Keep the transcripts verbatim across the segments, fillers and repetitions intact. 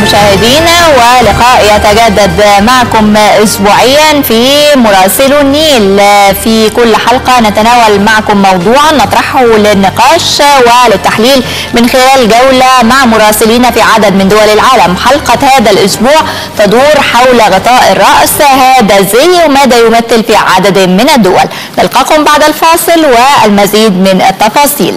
مشاهدينا، ولقاء يتجدد معكم اسبوعيا في مراسلو النيل. في كل حلقة نتناول معكم موضوعا نطرحه للنقاش وللتحليل من خلال جولة مع مراسلين في عدد من دول العالم. حلقة هذا الاسبوع تدور حول غطاء الرأس، هذا الزي وماذا يمثل في عدد من الدول. نلقاكم بعد الفاصل والمزيد من التفاصيل.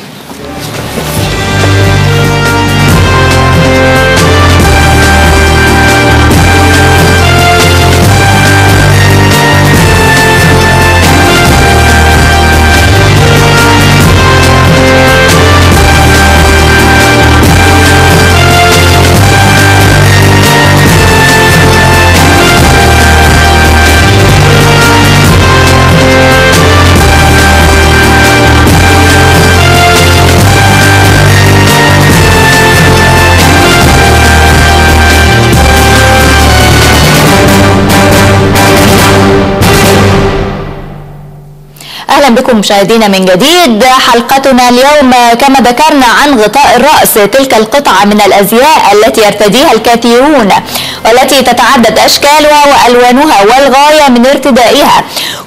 أهلا بكم مشاهدينا من جديد. حلقتنا اليوم كما ذكرنا عن غطاء الرأس، تلك القطعة من الأزياء التي يرتديها الكثيرون والتي تتعدد أشكالها وألوانها والغاية من ارتدائها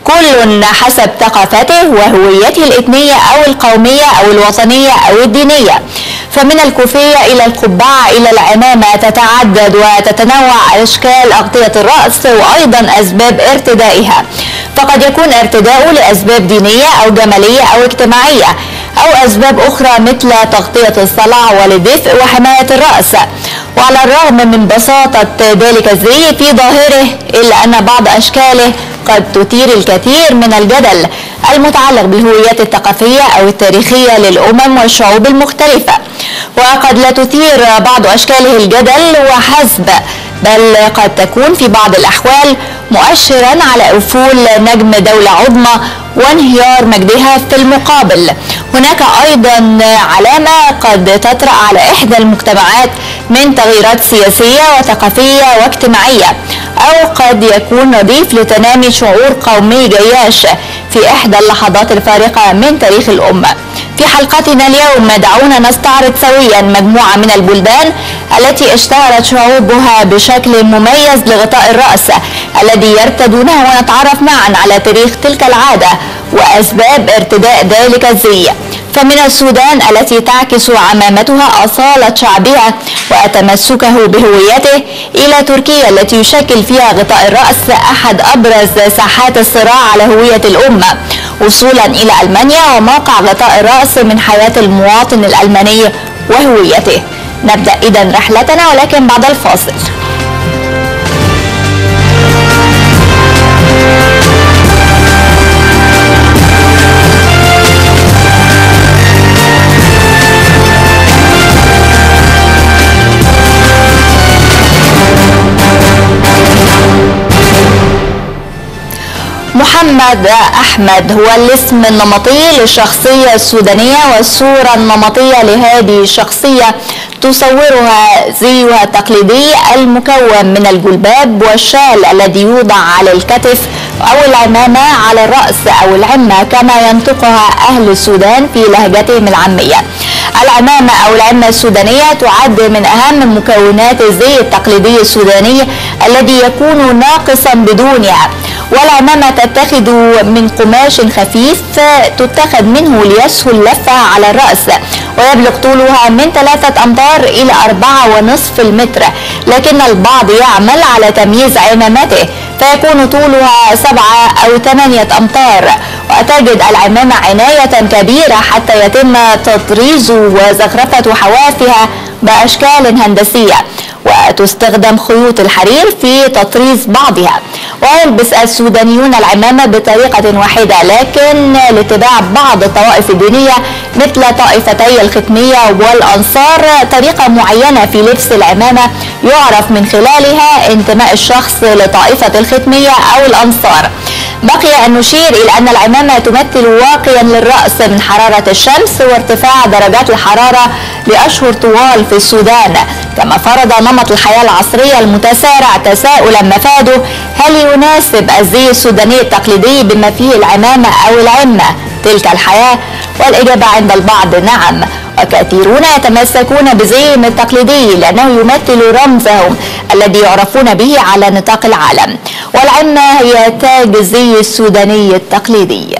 كل حسب ثقافته وهويته الإثنية أو القومية أو الوطنية أو الدينية. فمن الكوفية إلى القبعة إلى العمامة تتعدد وتتنوع أشكال أغطية الرأس وأيضا أسباب ارتدائها، فقد يكون ارتداؤه لأسباب دينية أو جمالية أو اجتماعية أو أسباب أخرى مثل تغطية الصلع والدفء وحماية الرأس. وعلى الرغم من بساطة ذلك الزي في ظاهره إلا أن بعض أشكاله قد تثير الكثير من الجدل المتعلق بالهويات الثقافية أو التاريخية للأمم والشعوب المختلفة، وقد لا تثير بعض أشكاله الجدل وحسب، بل قد تكون في بعض الأحوال مؤشرا على أفول نجم دولة عظمى وانهيار مجدها في المقابل. هناك أيضا علامة قد تطرأ على إحدى المجتمعات من تغييرات سياسية وثقافية واجتماعية، أو قد يكون رديف لتنامي شعور قومي جياش في إحدى اللحظات الفارقة من تاريخ الأمة. في حلقتنا اليوم دعونا نستعرض سويا مجموعة من البلدان التي اشتهرت شعوبها بشكل مميز لغطاء الرأس الذي يرتدونه، ونتعرف معا على تاريخ تلك العادة وأسباب ارتداء ذلك الزي. فمن السودان التي تعكس عمامتها أصالة شعبها وتمسكه بهويته، إلى تركيا التي يشكل فيها غطاء الرأس أحد أبرز ساحات الصراع على هوية الأمة، وصولا إلى ألمانيا وموقع غطاء الرأس من حياة المواطن الألماني وهويته. نبدأ إذن رحلتنا ولكن بعد الفاصل. محمد أحمد هو الاسم النمطي للشخصية السودانية، والصورة النمطية لهذه الشخصية تصورها زيها التقليدي المكون من الجلباب والشال الذي يوضع على الكتف أو العمامة على الرأس أو العمة كما ينطقها أهل السودان في لهجتهم العامية. العمامة أو العمة السودانية تعد من أهم مكونات الزي التقليدي السوداني الذي يكون ناقصا بدونها. والعمامة تتخذ من قماش خفيف تتخذ منه ليسهل لفها على الرأس، ويبلغ طولها من ثلاثة أمتار إلى أربعة ونصف المتر، لكن البعض يعمل على تمييز عمامته فيكون طولها سبعة أو ثمانية أمتار. وتجد العمامة عناية كبيرة حتى يتم تطريز وزخرفة حوافها بأشكال هندسية، وتستخدم خيوط الحرير في تطريز بعضها. ويلبس السودانيون العمامة بطريقة واحدة، لكن لاتباع بعض الطوائف الدينية مثل طائفتي الختمية والأنصار طريقة معينة في لبس العمامة يعرف من خلالها انتماء الشخص لطائفة الختمية أو الأنصار. بقي أن نشير إلى أن العمامة تمثل واقيا للرأس من حرارة الشمس وارتفاع درجات الحرارة لأشهر طوال في السودان، كما فرض نمط الحياة العصرية المتسارع تساؤلا مفاده: هل يناسب الزي السوداني التقليدي بما فيه العمامة أو العمة تلك الحياة؟ والإجابة عند البعض نعم، وكثيرون يتمسكون بزيهم التقليدي لأنه يمثل رمزهم الذي يعرفون به على نطاق العالم. والعمة هي تاج الزي السوداني التقليدي.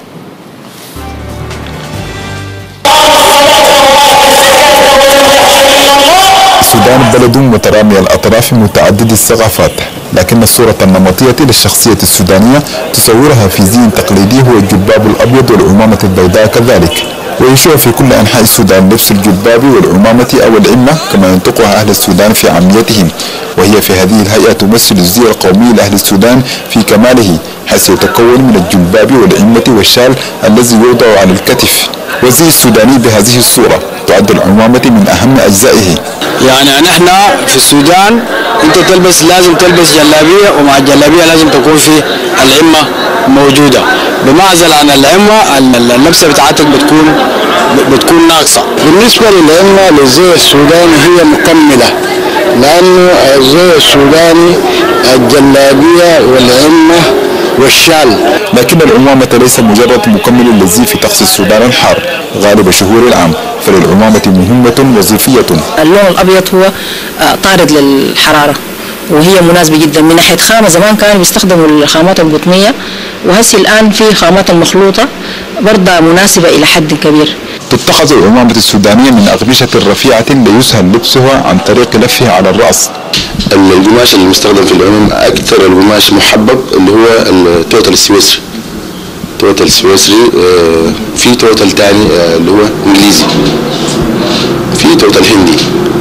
السودان بلد مترامي الأطراف متعدد الثقافات، لكن الصورة النمطية للشخصية السودانية تصورها في زي تقليدي هو الجلباب الأبيض والعمامة البيضاء كذلك، ويشوع في كل أنحاء السودان لبس الجلباب والعمامة أو العمة كما ينطقها أهل السودان في عاميتهم، وهي في هذه الهيئة تمثل الزي القومي لأهل السودان في كماله، حيث يتكون من الجلباب والعمة والشال الذي يوضع على الكتف. والزي السوداني بهذه الصورة تعد العمامة من أهم أجزائه. يعني نحن في السودان أنت تلبس لازم تلبس جلابية، ومع الجلابية لازم تكون في العمة موجودة، بمعزل عن العمة اللبسة بتاعتك بتكون بتكون ناقصة. بالنسبة للعمة للزي السوداني هي مكملة، لأنه الزي السوداني الجلابية والعمة والشال. لكن العمامة ليس مجرد مكمل للزي في طقس السودان الحار غالب شهور العام، فللعمامة مهمة وظيفية. اللون الأبيض هو طارد للحرارة، وهي مناسبة جدا من ناحية خامة. زمان كانوا بيستخدموا الخامات القطنية، وهسي الآن في خامات المخلوطة برضه مناسبة إلى حد كبير. تتخذ العمامة السودانية من أغبشة رفيعة ليسهل لبسها عن طريق لفها على الرأس. القماش اللي مستخدم في العموم أكثر القماش محبب اللي هو التوتال السويسري. التوتال السويسري في توتال تاني اللي هو إنجليزي، في توتال هندي.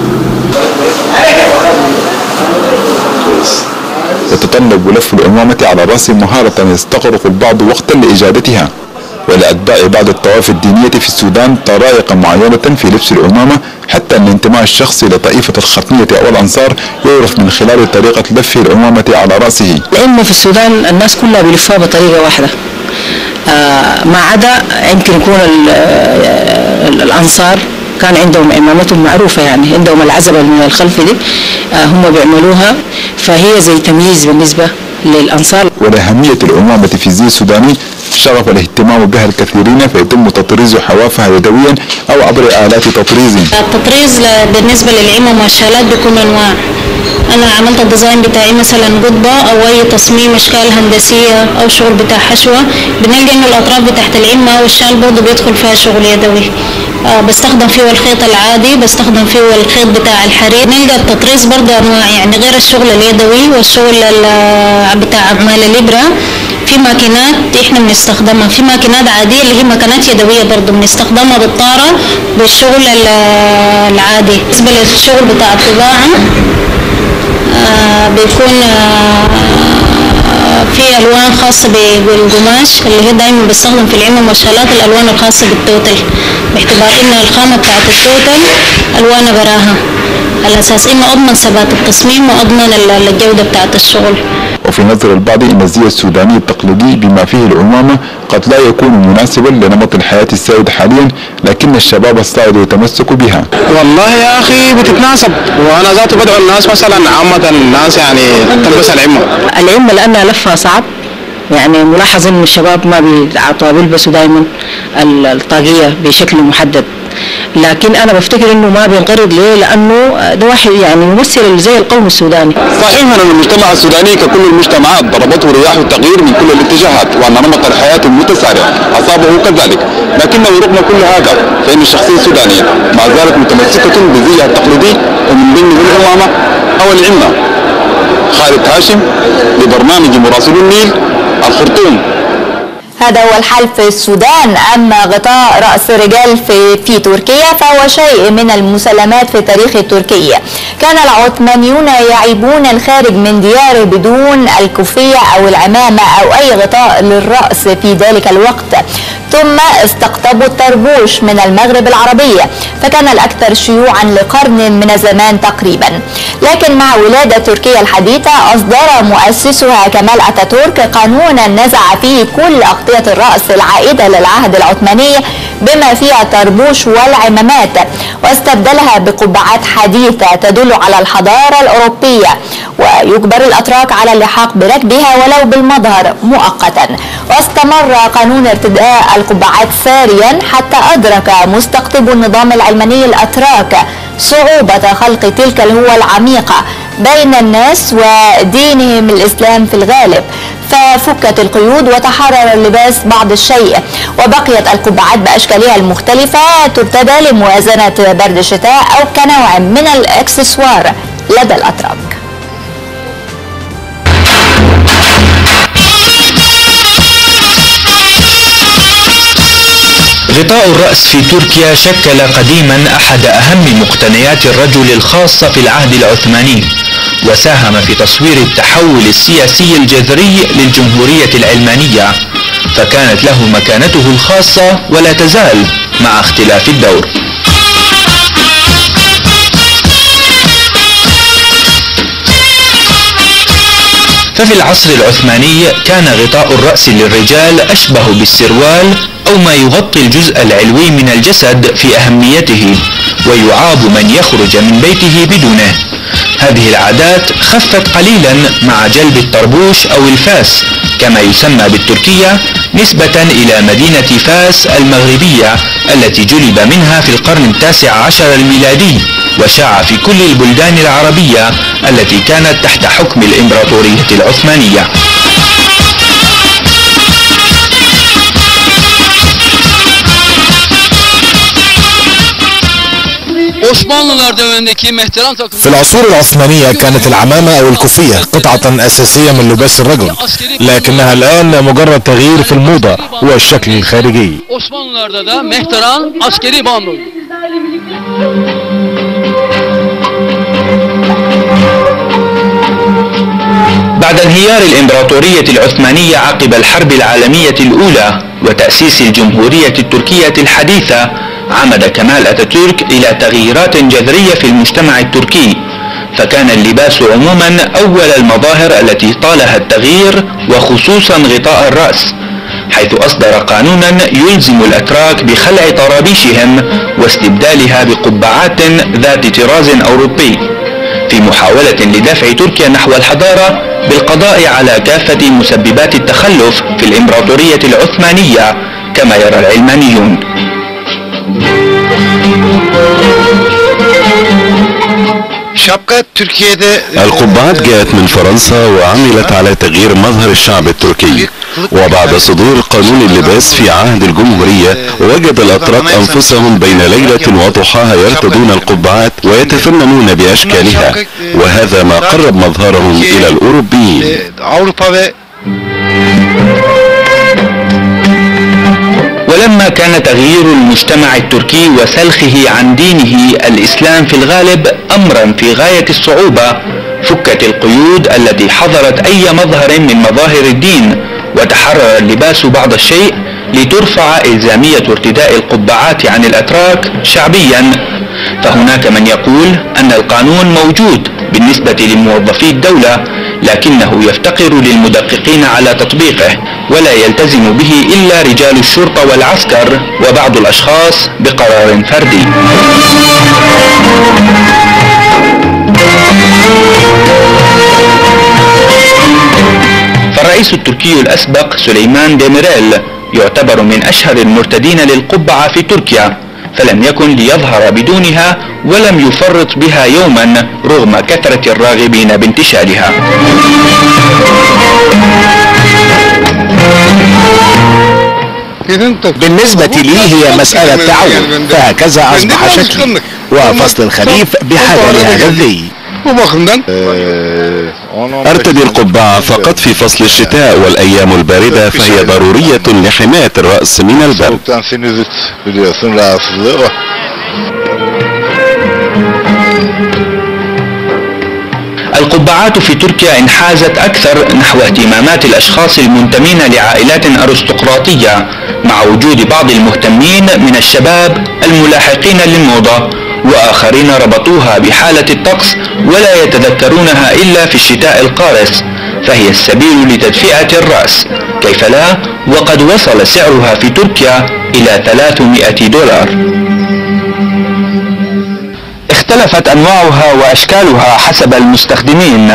يتطلب لف العمامة على الرأس مهارة يستغرق البعض وقتا لإجادتها، ولأتباع بعض الطوائف الدينية في السودان طرائق معينة في لبس العمامة، حتى أن انتماء الشخص إلى طائفة الختمية أو الأنصار يعرف من خلال طريقة لف العمامة على رأسه. لأنه في السودان الناس كلها بيلفوها بطريقة واحدة، آه ما عدا يمكن يكون الأنصار كان عندهم عمامتهم معروفة، يعني عندهم العزبة من الخلف دي آه هم بيعملوها، فهي زي تمييز بالنسبة للأنصار. ولأهمية العمامة في الزي السوداني شغف الاهتمام بها الكثيرين، فيتم تطريز حوافها يدويا أو عبر آلات تطريز. التطريز بالنسبة للعمم والشالات بكل أنواع. أنا عملت الديزاين بتاعي مثلا قطبة أو أي تصميم أشكال هندسية أو شغل بتاع حشوة، بنلقى إن الأطراف بتاعت العمة والشال برضه بيدخل فيها شغل يدوي. آه بستخدم فيه الخيط العادي، بستخدم فيه الخيط بتاع الحرير. نلقى التطريز برضه أنواع، يعني غير الشغل اليدوي والشغل بتاع أعمال الإبرة. في ماكينات احنا بنستخدمها، في ماكينات عادية اللي هي ماكينات يدوية برضه بنستخدمها بالطارة بالشغل العادي. بالنسبة للشغل بتاع الطباعة آه بيكون آه في ألوان خاصة بالقماش اللي هي دايما بستخدم في العمم والشالات الألوان الخاصة بالتوتل، باعتبار إن الخامة بتاعت التوتل ألوانها براها، على أساس إنه أضمن ثبات التصميم وأضمن الجودة بتاعت الشغل. وفي نظر البعض إن الزي السوداني التقليدي بما فيه العمامة قد لا يكون مناسبا لنمط الحياة السائد حاليا، لكن الشباب الصاعد يتمسك بها. والله يا أخي بتتناسب، وأنا ذاتي بدعو الناس مثلا عامة الناس يعني تلبس العمة. العمة لأنها لفها صعب، يعني ملاحظ إن الشباب ما بيعطوا بيلبسوا دائما الطاقية بشكل محدد، لكن انا بفتكر انه ما بينقرض ليه؟ لانه ده واحد يعني يمثل زي القوم السوداني. صحيح ان المجتمع السوداني ككل المجتمعات ضربته رياح التغيير من كل الاتجاهات، وان نمط الحياه المتسارع اصابه كذلك، لكنه رغم كل هذا فان الشخصيه السودانيه ما زالت متمسكه بزيها التقليدي، ومن ضمن العمامه او العمه. خالد هاشم لبرنامج مراسل النيل، الخرطوم. هذا هو الحال في السودان. أما غطاء رأس الرجال في, في تركيا فهو شيء من المسلمات في تاريخ تركيا. كان العثمانيون يعيبون الخارج من دياره بدون الكوفية أو العمامة أو أي غطاء للرأس في ذلك الوقت، ثم استقطبوا الطربوش من المغرب العربية، فكان الأكثر شيوعا لقرن من الزمان تقريبا. لكن مع ولادة تركيا الحديثة أصدر مؤسسها كمال أتاتورك قانونا نزع فيه كل أغطية الرأس العائدة للعهد العثماني بما فيها الطربوش والعمامات، واستبدلها بقبعات حديثة تدل على الحضارة الأوروبية، ويجبر الأتراك على اللحاق بركبها ولو بالمظهر مؤقتا. واستمر قانون ارتداء القبعات ساريا حتى أدرك مستقطب النظام العلماني الأتراك صعوبة خلق تلك الهوة العميقة بين الناس ودينهم الإسلام في الغالب، ففكت القيود وتحرر اللباس بعض الشيء، وبقيت القبعات بأشكالها المختلفة ترتدى لموازنة برد الشتاء أو كنوع من الإكسسوار لدى الأتراك. غطاء الرأس في تركيا شكل قديما أحد أهم مقتنيات الرجل الخاصة في العهد العثماني، وساهم في تصوير التحول السياسي الجذري للجمهورية العلمانية، فكانت له مكانته الخاصة ولا تزال مع اختلاف الدور. ففي العصر العثماني كان غطاء الرأس للرجال أشبه بالسروال أو ما يغطي الجزء العلوي من الجسد في أهميته، ويعاب من يخرج من بيته بدونه. هذه العادات خفت قليلا مع جلب الطربوش أو الفاس كما يسمى بالتركية، نسبة إلى مدينة فاس المغربية التي جلب منها في القرن التاسع عشر الميلادي، وشاع في كل البلدان العربية التي كانت تحت حكم الإمبراطورية العثمانية. في العصور العثمانية كانت العمامة أو الكوفية قطعة أساسية من لباس الرجل، لكنها الآن مجرد تغيير في الموضة والشكل الخارجي. بعد انهيار الإمبراطورية العثمانية عقب الحرب العالمية الأولى وتأسيس الجمهورية التركية الحديثة، عمد كمال أتاتورك إلى تغييرات جذرية في المجتمع التركي، فكان اللباس عموما أول المظاهر التي طالها التغيير، وخصوصا غطاء الرأس، حيث أصدر قانونا يلزم الأتراك بخلع طرابيشهم واستبدالها بقبعات ذات طراز أوروبي، في محاولة لدفع تركيا نحو الحضارة بالقضاء على كافة مسببات التخلف في الإمبراطورية العثمانية كما يرى العلمانيون. القبعات جاءت من فرنسا وعملت على تغيير مظهر الشعب التركي، وبعد صدور قانون اللباس في عهد الجمهورية وجد الأتراك أنفسهم بين ليلة وضحاها يرتدون القبعات ويتفننون بأشكالها، وهذا ما قرب مظهرهم إلى الأوروبيين. ولما كان تغيير المجتمع التركي وسلخه عن دينه الإسلام في الغالب أمرا في غاية الصعوبة، فكت القيود التي حظرت أي مظهر من مظاهر الدين، وتحرر اللباس بعض الشيء لترفع إلزامية ارتداء القبعات عن الأتراك شعبيا. فهناك من يقول أن القانون موجود بالنسبة لموظفي الدولة، لكنه يفتقر للمدققين على تطبيقه، ولا يلتزم به إلا رجال الشرطة والعسكر وبعض الأشخاص بقرار فردي. فالرئيس التركي الأسبق سليمان ديميريل يعتبر من أشهر المرتدين للقبعة في تركيا، فلم يكن ليظهر بدونها ولم يفرط بها يوما رغم كثرة الراغبين بانتشالها. بالنسبة لي هي مسألة تعود، فهكذا أصبح شكلي، وفصل الخريف بحاجة لهذا الذي. أرتدي القبعة فقط في فصل الشتاء والأيام الباردة، فهي ضرورية لحماية الرأس من البرد. القبعات في تركيا انحازت أكثر نحو اهتمامات الأشخاص المنتمين لعائلات أرستقراطية، مع وجود بعض المهتمين من الشباب الملاحقين للموضة، وآخرين ربطوها بحالة الطقس ولا يتذكرونها إلا في الشتاء القارس، فهي السبيل لتدفئة الرأس، كيف لا وقد وصل سعرها في تركيا إلى ثلاثمائة دولار. اختلفت أنواعها وأشكالها حسب المستخدمين.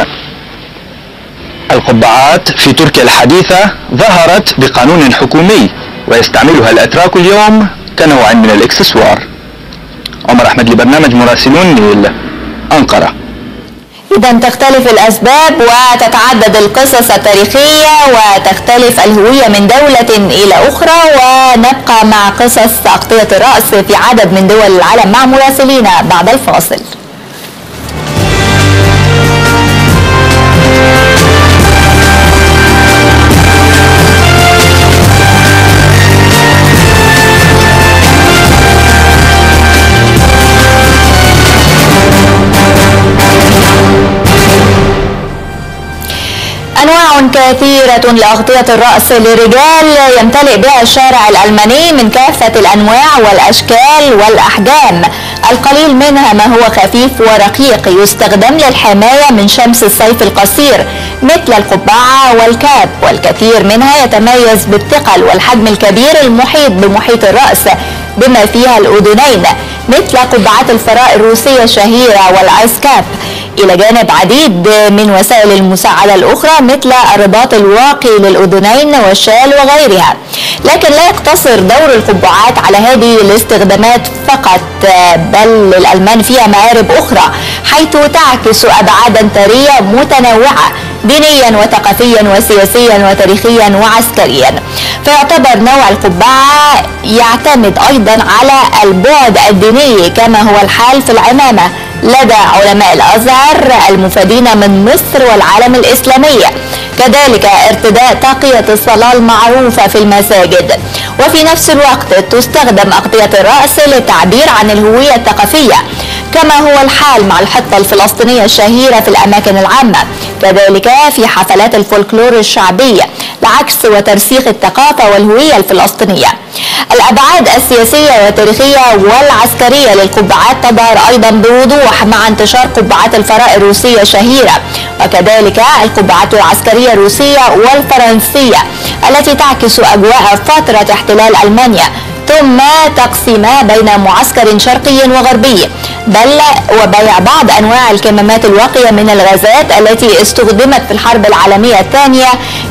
القبعات في تركيا الحديثة ظهرت بقانون حكومي ويستعملها الأتراك اليوم كنوع من الإكسسوار. عمر أحمد لبرنامج مراسلون نيل، أنقرة. إذا تختلف الأسباب وتتعدد القصص التاريخية وتختلف الهوية من دولة إلى أخرى، ونبقى مع قصص تغطية الرأس في عدد من دول العالم مع مراسلينا بعد الفاصل. أنواع كثيرة لأغطية الرأس للرجال يمتلئ بها الشارع الألماني من كافة الأنواع والأشكال والأحجام. القليل منها ما هو خفيف ورقيق يستخدم للحماية من شمس الصيف القصير مثل القبعة والكاب، والكثير منها يتميز بالثقل والحجم الكبير المحيط بمحيط الرأس بما فيها الأذنين مثل قبعات الفراء الروسية الشهيرة والآيس كاب، إلى جانب عديد من وسائل المساعدة الأخرى مثل الرباط الواقي للأذنين والشال وغيرها. لكن لا يقتصر دور القبعات على هذه الاستخدامات فقط، بل للألمان فيها مآرب أخرى حيث تعكس أبعادا ثرية متنوعة دينيا وثقافيا وسياسيا وتاريخيا وعسكريا. فيعتبر نوع القبعة يعتمد أيضا على البعد الديني كما هو الحال في العمامة لدى علماء الأزهر المفادين من مصر والعالم الإسلامي، كذلك ارتداء طاقية الصلاة المعروفة في المساجد. وفي نفس الوقت تستخدم أغطية الرأس للتعبير عن الهوية الثقافية كما هو الحال مع الحطة الفلسطينية الشهيرة في الأماكن العامة، كذلك في حفلات الفولكلور الشعبية لعكس وترسيخ الثقافة والهوية الفلسطينية. الأبعاد السياسية والتاريخية والعسكرية للقبعات تظهر أيضا بوضوح مع انتشار قبعات الفراء الروسية الشهيرة، وكذلك القبعات العسكرية الروسية والفرنسية التي تعكس أجواء فترة احتلال ألمانيا ثم تقسيمها بين معسكر شرقي وغربي، بل وبيع بعض أنواع الكمامات الواقية من الغازات التي استخدمت في الحرب العالمية الثانية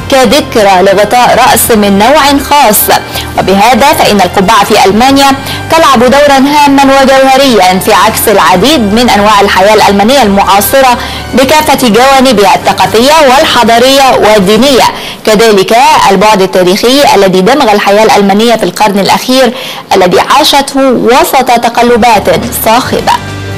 كذكرى لغطاء رأس من نوع خاص. وبهذا فإن القبعة في ألمانيا تلعب دورا هاما وجوهريا في عكس العديد من أنواع الحياة الألمانية المعاصرة بكافة جوانبها الثقافية والحضارية والدينية، كذلك البعد التاريخي الذي دمغ الحياة الألمانية في القرن الأخير الذي عاشته وسط تقلبات صاخبة.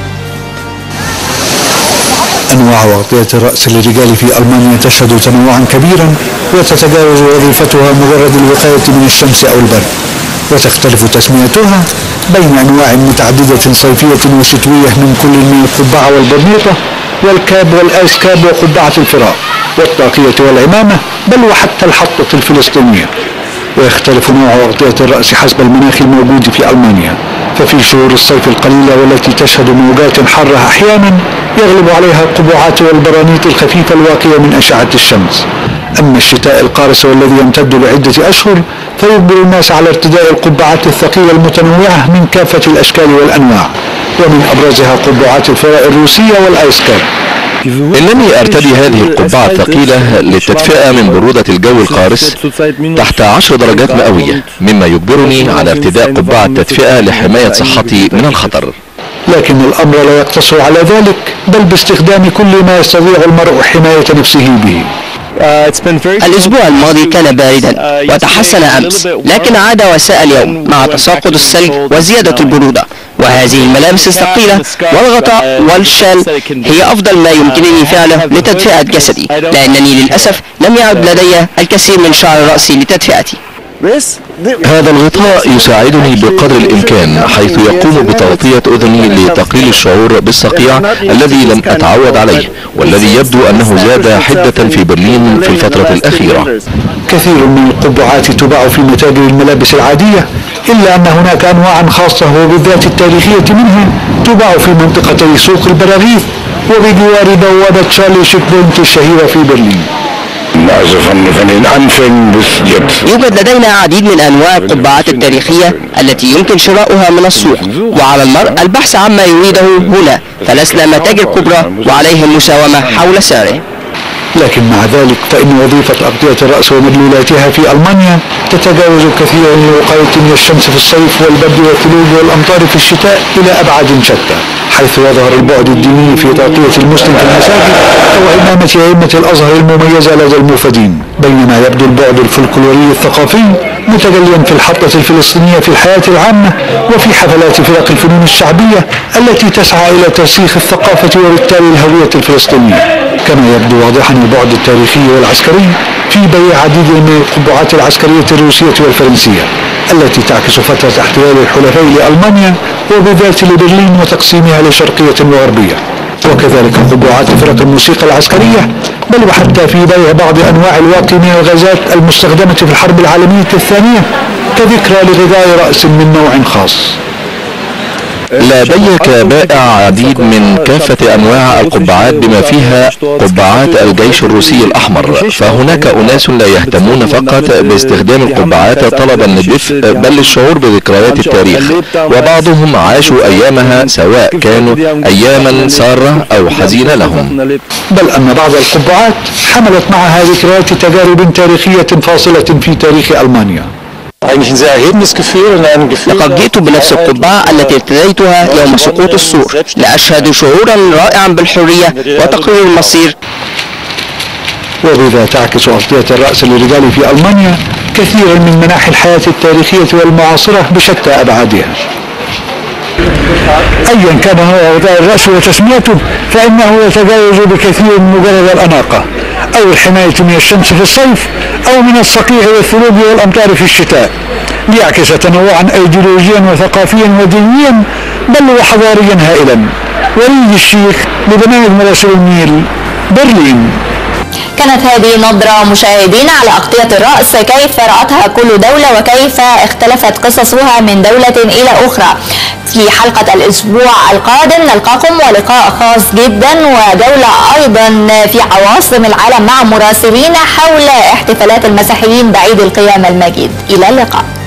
أنواع أغطية الرأس للرجال في ألمانيا تشهد تنوعا كبيرا وتتجاوز وظيفتها مجرد الوقاية من الشمس أو البرد، وتختلف تسميتها بين أنواع متعددة صيفية وشتوية من كل من القبعة والبرنيطة والكاب والآيس كاب وقبعة الفراء والطاقية والعمامة بل وحتى الحطة الفلسطينية. ويختلف نوع أغطية الرأس حسب المناخ الموجود في ألمانيا، ففي شهور الصيف القليلة والتي تشهد موجات حارة أحيانا يغلب عليها القبعات والبرانيط الخفيفة الواقية من أشعة الشمس. أما الشتاء القارس والذي يمتد لعدة أشهر فيجبر الناس على ارتداء القبعات الثقيلة المتنوعة من كافة الأشكال والأنواع، ومن أبرزها قبعات الفراء الروسية والآيسكاب. إنني أرتدي هذه القبعة الثقيلة للتدفئة من برودة الجو القارس تحت عشر درجات مئوية، مما يجبرني على ارتداء قبعة تدفئة لحماية صحتي من الخطر. لكن الأمر لا يقتصر على ذلك، بل باستخدام كل ما يستطيع المرء حماية نفسه به. الأسبوع الماضي كان باردا وتحسن أمس، لكن عاد وساء اليوم مع تساقط الثلج وزيادة البرودة، وهذه الملابس الثقيلة والغطاء والشال هي أفضل ما يمكنني فعله لتدفئة جسدي، لأنني للأسف لم يعد لدي الكثير من شعر رأسي لتدفئتي. هذا الغطاء يساعدني بقدر الإمكان، حيث يقوم بتغطية أذني لتقليل الشعور بالصقيع الذي لم أتعود عليه، والذي يبدو أنه زاد حدة في برلين في الفترة الأخيرة. كثير من القبعات تباع في متاجر الملابس العادية، إلا أن هناك أنواع خاصة وبالذات التاريخية منها تباع في منطقتي سوق البراغيث وبجوار بوابة شارل شيكبونت الشهيرة في برلين. يوجد لدينا عديد من أنواع القبعات التاريخية التي يمكن شراؤها من السوق، وعلى المرء البحث عما يريده هنا، فلسنا متاجر كبرى وعليه المساومة حول سعره. لكن مع ذلك فإن وظيفة أغطية الرأس ومدلولاتها في ألمانيا تتجاوز كثيرا للوقاية من الشمس في الصيف والبرد والثلوج والأمطار في الشتاء إلى أبعاد شتى، حيث يظهر البعد الديني في تغطية المسلم في المساجد أو إمامة أئمة الأزهر المميزة لدى الموفدين، بينما يبدو البعد الفلكلوري الثقافي متجليا في الحطة الفلسطينية في الحياة العامة وفي حفلات فرق الفنون الشعبية التي تسعى إلى ترسيخ الثقافة وبالتالي الهوية الفلسطينية. كما يبدو واضحا البعد التاريخي والعسكري في بيع عديد من القبعات العسكرية الروسية والفرنسية التي تعكس فترة احتلال الحلفاء لألمانيا وبذات لبرلين وتقسيمها لشرقية وغربية، وكذلك قبعات فرق الموسيقى العسكرية، بل وحتى في بيع بعض أنواع الواقي من الغازات المستخدمة في الحرب العالمية الثانية كذكرى لغذاء رأس من نوع خاص. لديك بائع عديد من كافة أنواع القبعات بما فيها قبعات الجيش الروسي الأحمر، فهناك أناس لا يهتمون فقط باستخدام القبعات طلبا للدفء بل للشعور بذكريات التاريخ، وبعضهم عاشوا أيامها سواء كانوا أياما سارة أو حزينة لهم. بل أن بعض القبعات حملت معها ذكريات تجارب تاريخية فاصلة في تاريخ ألمانيا. لقد جئت بنفس القبعة التي ارتديتها يوم سقوط السور لأشهد شعورا رائعا بالحرية وتقرير المصير. وبذا تعكس أغطية الرأس للرجال في ألمانيا كثيرا من مناحي الحياة التاريخية والمعاصرة بشتى أبعادها. أيا كان هو غطاء الرأس وتسميته فإنه يتجاوز بكثير من مجرد الأناقة أو الحماية من الشمس في الصيف أو من الصقيع والثلوج والأمطار في الشتاء، ليعكس تنوعا أيديولوجيا وثقافيا ودينيا بل وحضاريا هائلا. وليد الشيخ لبرنامج مراسل النيل، برلين. كانت هذه نظرة مشاهدينا على أغطية الرأس كيف رأتها كل دولة وكيف اختلفت قصصها من دولة إلى أخرى. في حلقة الأسبوع القادم نلقاكم ولقاء خاص جدا وجولة أيضا في عواصم العالم مع مراسلين حول احتفالات المسيحيين بعيد القيامة المجيد. إلى اللقاء.